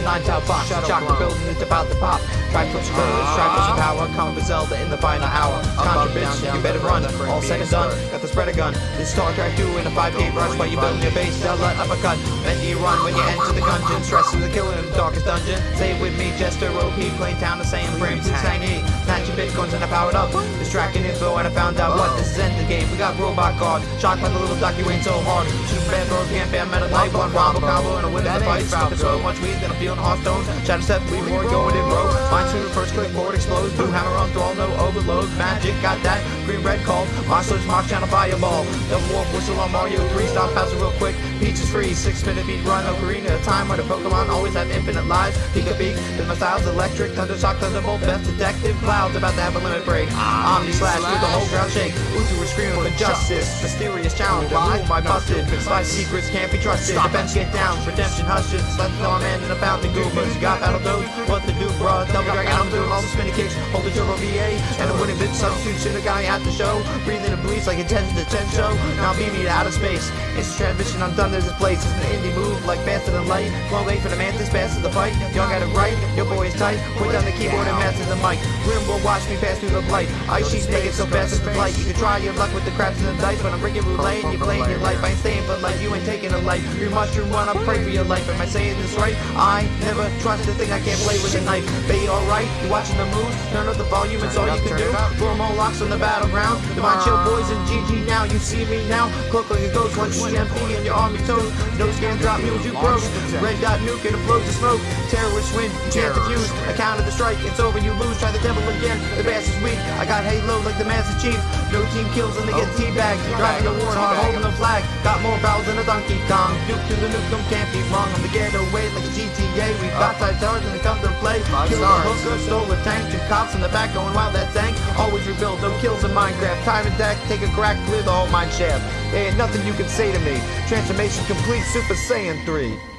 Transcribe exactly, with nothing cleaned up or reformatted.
nine top box. Shock the building, it's about to pop. Try pushing colors, try pushing power. Come for Zelda in the final hour. Contra bitch, you better run. All said and done, got the spreader gun. This Star Trek two in a five K rush while you building your base. Zelda uppercut. Then you run when you enter the dungeon. Stressing the killer in the darkest dungeon. Say it with me, Jester O P. Plain town the same frames and tangy. Snatching bitcoins and I powered up. Distracting info and I found out what this is end the game. We got robot guard. Shocked by the little duck, you ain't so hard. Shoot bad bro, can't ban metal type. One combo combo and a win in the fight. Smoking so much weed that I'm feeling hot stones. Shadow step, we more going in bro. Mine through the first click, board explodes. Blue hammer on thrall, no overload. Magic got that. Green red call. Monsters, Mark channel fireball. Double warp whistle on Mario three. Stop passing real quick. Peach is free. Six minute beat run. Ocarina of time where the Pokemon always have infinite lives. Peek a peek. Then my style's electric. Thunder shock, thunderbolt. Best detective. Clouds about to have a limit break. Omni slash through the whole ground shake. Utu is screaming for justice. Mysterious challenge. Who my busted? Life secrets can't be trusted. Defense get down. Redemption hushes. Let's know I'm man in a fountain. Goofus. You got battle dose. What to do, bruh? Double dragon. I'm doing all the spinning kicks. Hold the turbo V A. And a winning bitch substitute. Shoot a guy at the show. Breathing the bleeds like attention to ten show. Now beam me to outer space. It's a transmission on Thunder's place. It's an indie move like faster than light. Flow wait for the mantis. Faster the fight. Y'all got it right. Your boy is tight. Put down the keyboard and master the mic. Grim will watch me pass through the blight. Ice sheets make it so fast as the flight. You can try your luck with the craps and the dice. When I'm bringing roulette and you're playing your life. I ain't staying for life. You ain't taking a life. You mushroom one. I pray for your life. Am I saying this right? I never trust the thing I can't play with a knife. Be alright. You watching the moves? Turn up the volume. It's all you can do. Throw more locks on the battleground. Divine chill boys and G G now. You see me now. Cloak like a ghost like E M P and your army toes. No scan drop me with you broke. Red dot nuke and it flows the smoke. Terrorist win. You can't defuse. I counted the strike. It's over. You lose. Try the devil again. The bass is weak. I got Halo like the Master Chief. No team kills and they get teabagged. Driving the warthog, holding the flag. Got more barrels than a Donkey Kong. Duke to the nuke, them can't be wrong. I'm the getaway like a G T A. We've got five stars and they come to play. Kill a hooker, stole a tank. Two cops in the back going wild that tank. Always rebuild, no kills in Minecraft. Time attack, take a crack, clear the whole mine shaft. There ain't nothing you can say to me. Transformation complete, Super Saiyan three.